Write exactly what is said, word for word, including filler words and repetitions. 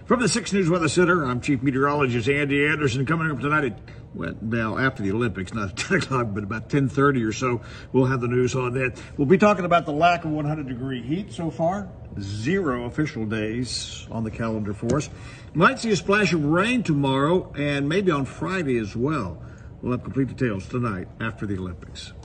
From the six News Weather Center, I'm Chief Meteorologist Andy Anderson. Coming up tonight at, well, now after the Olympics, not at ten o'clock, but about ten thirty or so, we'll have the news on that. We'll be talking about the lack of one hundred degree heat so far. Zero official days on the calendar for us. Might see a splash of rain tomorrow and maybe on Friday as well. We'll have complete details tonight after the Olympics.